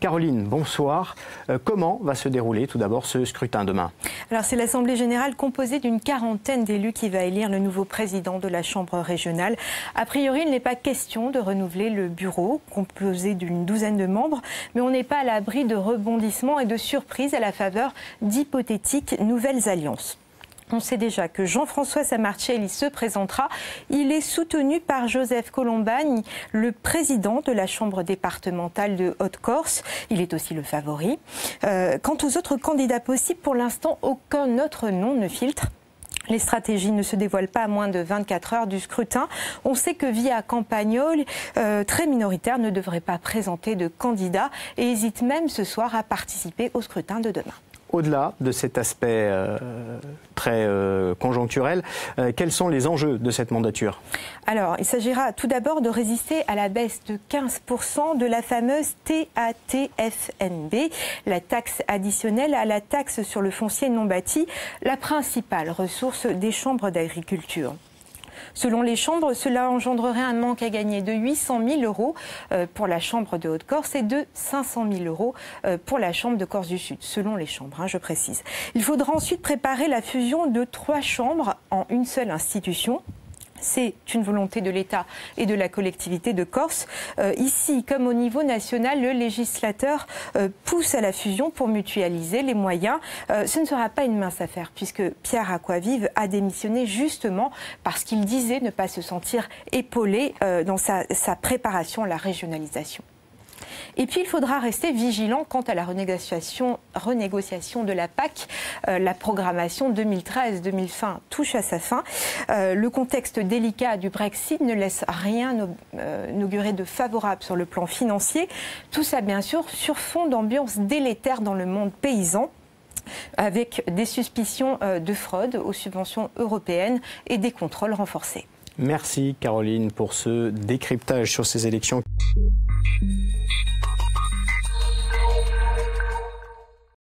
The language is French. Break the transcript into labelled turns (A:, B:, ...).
A: Caroline, bonsoir. Comment va se dérouler tout d'abord ce scrutin demain?
B: Alors c'est l'Assemblée générale composée d'une quarantaine d'élus qui va élire le nouveau président de la Chambre régionale. A priori, il n'est pas question de renouveler le bureau, composé d'une douzaine de membres, mais on n'est pas à l'abri de rebondissements et de surprises à la faveur d'hypothétiques nouvelles alliances. On sait déjà que Jean-François Samarcelli se présentera. Il est soutenu par Joseph Colombagne, le président de la Chambre départementale de Haute-Corse. Il est aussi le favori. Quant aux autres candidats possibles, pour l'instant, aucun autre nom ne filtre. Les stratégies ne se dévoilent pas à moins de 24 heures du scrutin. On sait que Via Campagnoli, très minoritaire, ne devrait pas présenter de candidat et hésite même ce soir à participer au scrutin de demain.
A: Au-delà de cet aspect très conjoncturel, quels sont les enjeux de cette mandature?
B: Alors, il s'agira tout d'abord de résister à la baisse de 15% de la fameuse TATFNB, la taxe additionnelle à la taxe sur le foncier non bâti, la principale ressource des chambres d'agriculture. Selon les chambres, cela engendrerait un manque à gagner de 800 000 euros pour la Chambre de Haute-Corse et de 500 000 euros pour la Chambre de Corse du Sud, selon les chambres, je précise. Il faudra ensuite préparer la fusion de 3 chambres en une seule institution. C'est une volonté de l'État et de la collectivité de Corse. Ici, comme au niveau national, le législateur pousse à la fusion pour mutualiser les moyens. Ce ne sera pas une mince affaire, puisque Pierre Aquavive a démissionné justement parce qu'il disait ne pas se sentir épaulé dans sa préparation à la régionalisation. Et puis, il faudra rester vigilant quant à la renégociation de la PAC. La programmation 2013-2020 touche à sa fin. Le contexte délicat du Brexit ne laisse rien augurer de favorable sur le plan financier. Tout ça, bien sûr, sur fond d'ambiance délétère dans le monde paysan, avec des suspicions de fraude aux subventions européennes et des contrôles renforcés.
A: Merci Caroline pour ce décryptage sur ces élections.